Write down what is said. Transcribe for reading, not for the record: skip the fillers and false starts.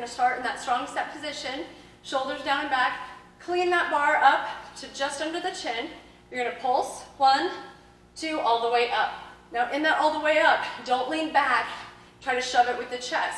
to start in that strong step position, shoulders down and back. Clean that bar up to just under the chin. You're going to pulse, 1, 2, all the way up. Now in that all the way up, don't lean back. Try to shove it with the chest.